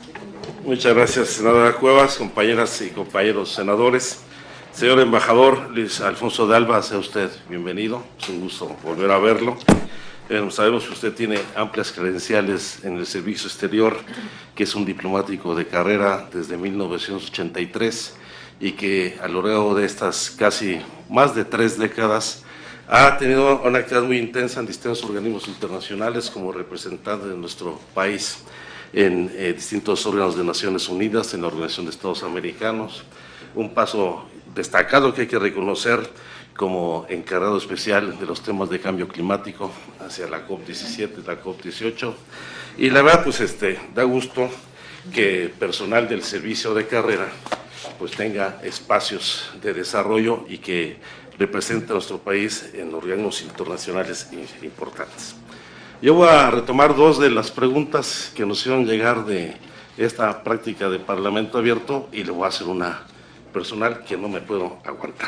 Muchas gracias, senadora Cuevas, compañeras y compañeros senadores. Señor embajador Luis Alfonso de Alba, sea usted bienvenido. Es un gusto volver a verlo. Sabemos que usted tiene amplias credenciales en el servicio exterior, que es un diplomático de carrera desde 1983 y que a lo largo de estas casi más de 3 décadas ha tenido una actividad muy intensa en distintos organismos internacionales como representante de nuestro país en distintos órganos de Naciones Unidas, en la Organización de Estados Americanos. Un paso destacado que hay que reconocer como encargado especial de los temas de cambio climático hacia la COP17 y la COP18. Y la verdad, pues da gusto que personal del servicio de carrera pues tenga espacios de desarrollo y que represente a nuestro país en organismos internacionales importantes. Yo voy a retomar 2 de las preguntas que nos hicieron llegar de esta práctica de Parlamento Abierto y le voy a hacer una personal que no me puedo aguantar.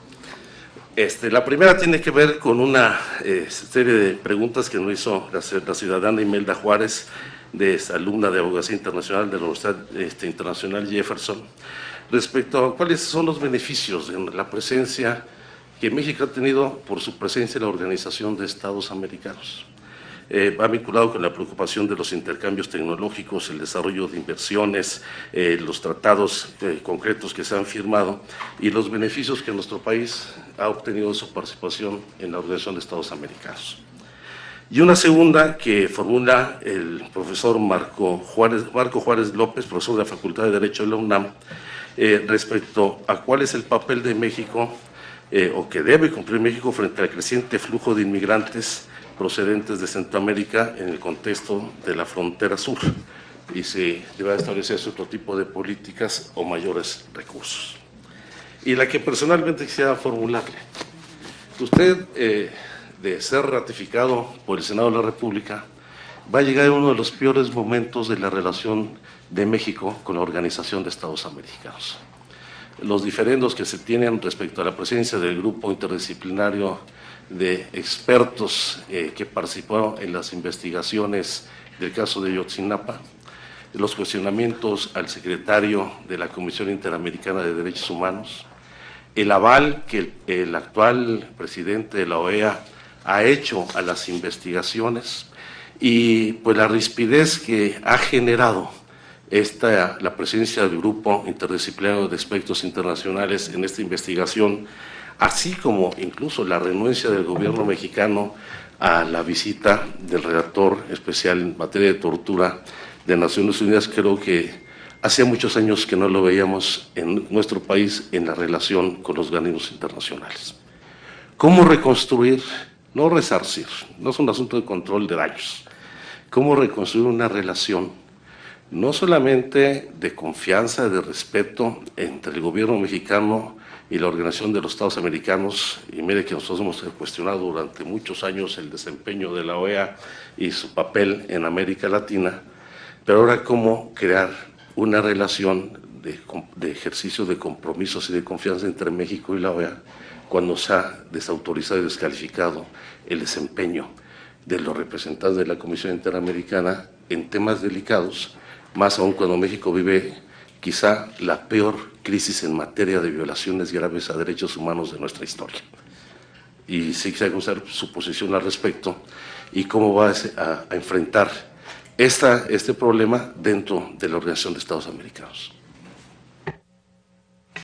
La primera tiene que ver con una serie de preguntas que nos hizo la ciudadana Imelda Juárez, alumna de Abogacía Internacional de la Universidad Internacional Jefferson, respecto a cuáles son los beneficios de la presencia que México ha tenido por su presencia en la Organización de Estados Americanos. Va vinculado con la preocupación de los intercambios tecnológicos, el desarrollo de inversiones, los tratados concretos que se han firmado y los beneficios que nuestro país ha obtenido de su participación en la Organización de Estados Americanos. Y una segunda que formula el profesor Marco Juárez López, profesor de la Facultad de Derecho de la UNAM, respecto a cuál es el papel de México o que debe cumplir México frente al creciente flujo de inmigrantes procedentes de Centroamérica en el contexto de la frontera sur y si debe establecerse otro tipo de políticas o mayores recursos. Y la que personalmente quisiera formularle, usted de ser ratificado por el Senado de la República va a llegar en uno de los peores momentos de la relación de México con la Organización de Estados Americanos. Los diferendos que se tienen respecto a la presencia del grupo interdisciplinario de expertos que participaron en las investigaciones del caso de Ayotzinapa, los cuestionamientos al secretario de la Comisión Interamericana de Derechos Humanos, el aval que el actual presidente de la OEA ha hecho a las investigaciones y pues la rispidez que ha generado la presencia del grupo interdisciplinario de expertos internacionales en esta investigación, así como incluso la renuencia del gobierno mexicano a la visita del redactor especial en materia de tortura de Naciones Unidas. Creo que hacía muchos años que no lo veíamos en nuestro país en la relación con los organismos internacionales. ¿Cómo reconstruir? No resarcir, no es un asunto de control de daños. ¿Cómo reconstruir una relación no solamente de confianza, de respeto entre el gobierno mexicano y la Organización de los Estados Americanos? Y mire que nosotros hemos cuestionado durante muchos años el desempeño de la OEA y su papel en América Latina, pero ahora cómo crear una relación de ejercicio de compromisos y de confianza entre México y la OEA cuando se ha desautorizado y descalificado el desempeño de los representantes de la Comisión Interamericana en temas delicados, más aún cuando México vive quizá la peor crisis en materia de violaciones graves a derechos humanos de nuestra historia. Y sí quisiera conocer su posición al respecto y cómo va a enfrentar este problema dentro de la Organización de Estados Americanos.